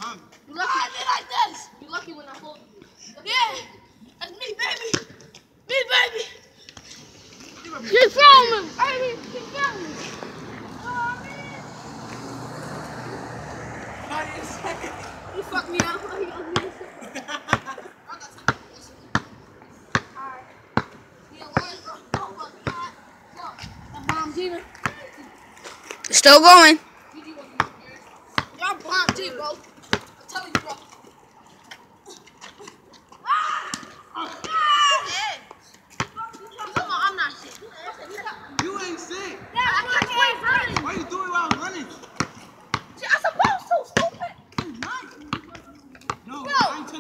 You lucky. I did like this. You lucky when I hold you. Yeah. That's me, baby. Me, baby. Keep filming, baby. Keep filming. Oh, man. You fucked me up. You ugly as shit. Alright. Yeah, where's the... Oh, my God. Yo, the mom's even. Still going.